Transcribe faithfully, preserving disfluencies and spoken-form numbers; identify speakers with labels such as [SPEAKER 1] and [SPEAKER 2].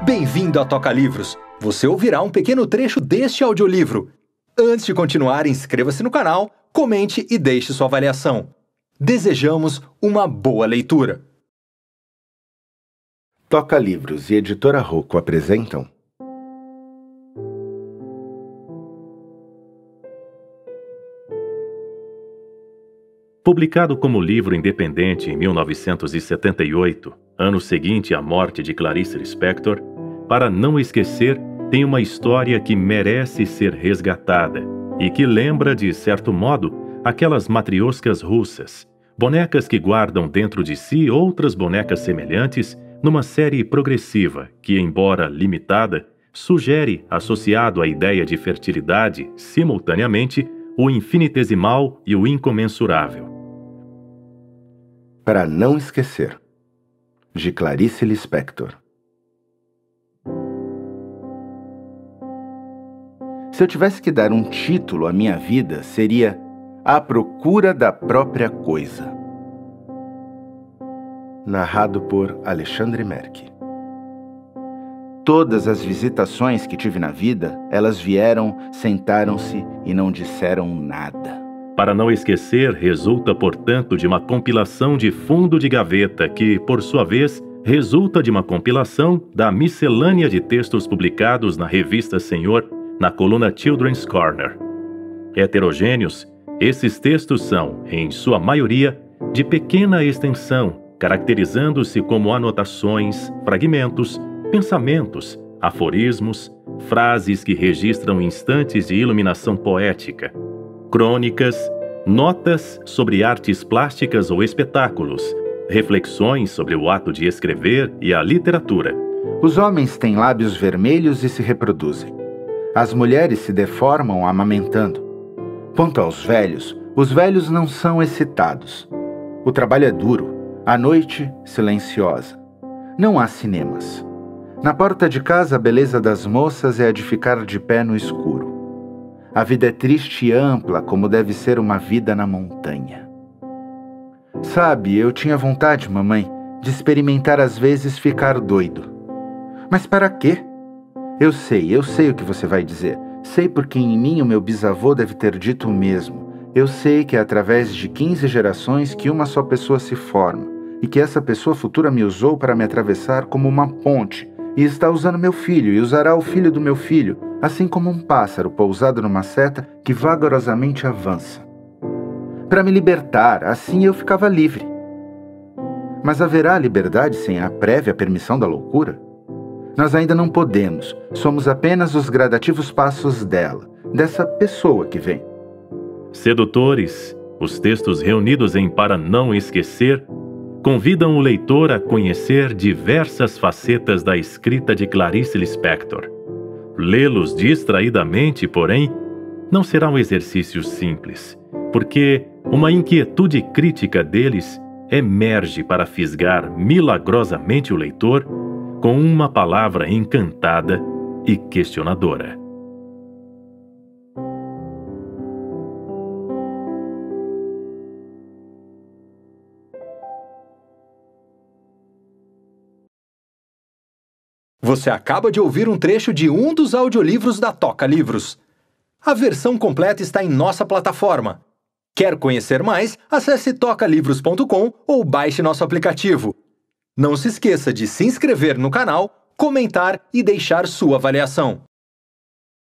[SPEAKER 1] Bem-vindo a Toca Livros! Você ouvirá um pequeno trecho deste audiolivro. Antes de continuar, inscreva-se no canal, comente e deixe sua avaliação. Desejamos uma boa leitura.
[SPEAKER 2] Toca Livros e Editora Rocco apresentam
[SPEAKER 3] Publicado como livro independente em mil novecentos e setenta e oito, ano seguinte à morte de Clarice Lispector, Para Não Esquecer tem uma história que merece ser resgatada e que lembra, de certo modo, aquelas matrioscas russas, bonecas que guardam dentro de si outras bonecas semelhantes numa série progressiva que, embora limitada, sugere, associado à ideia de fertilidade, simultaneamente, o infinitesimal e o incomensurável.
[SPEAKER 2] Para Não Esquecer, de Clarice Lispector. Se eu tivesse que dar um título à minha vida, seria A Procura da Própria Coisa. Narrado por Alexandre Merck. Todas as visitações que tive na vida, elas vieram, sentaram-se e não disseram nada.
[SPEAKER 3] Para Não Esquecer resulta, portanto, de uma compilação de fundo de gaveta que, por sua vez, resulta de uma compilação da miscelânea de textos publicados na revista Senhor, na coluna Children's Corner. Heterogêneos, esses textos são, em sua maioria, de pequena extensão, caracterizando-se como anotações, fragmentos, pensamentos, aforismos, frases que registram instantes de iluminação poética, crônicas, notas sobre artes plásticas ou espetáculos, reflexões sobre o ato de escrever e a literatura.
[SPEAKER 2] Os homens têm lábios vermelhos e se reproduzem. As mulheres se deformam amamentando. Quanto aos velhos, os velhos não são excitados. O trabalho é duro, a noite silenciosa. Não há cinemas. Na porta de casa, a beleza das moças é a de ficar de pé no escuro. A vida é triste e ampla, como deve ser uma vida na montanha. Sabe, eu tinha vontade, mamãe, de experimentar às vezes ficar doido. Mas para quê? Eu sei, eu sei o que você vai dizer. Sei porque em mim o meu bisavô deve ter dito o mesmo. Eu sei que é através de quinze gerações que uma só pessoa se forma, e que essa pessoa futura me usou para me atravessar como uma ponte, e está usando meu filho, e usará o filho do meu filho, assim como um pássaro pousado numa seta que vagarosamente avança. Para me libertar, assim eu ficava livre. Mas haverá liberdade sem a prévia permissão da loucura? Nós ainda não podemos, somos apenas os gradativos passos dela, dessa pessoa que vem.
[SPEAKER 3] Sedutores, os textos reunidos em Para Não Esquecer convidam o leitor a conhecer diversas facetas da escrita de Clarice Lispector. Lê-los distraidamente, porém, não será um exercício simples, porque uma inquietude crítica deles emerge para fisgar milagrosamente o leitor com uma palavra encantada e questionadora.
[SPEAKER 1] Você acaba de ouvir um trecho de um dos audiolivros da Toca Livros. A versão completa está em nossa plataforma. Quer conhecer mais? Acesse toca livros ponto com ou baixe nosso aplicativo. Não se esqueça de se inscrever no canal, comentar e deixar sua avaliação.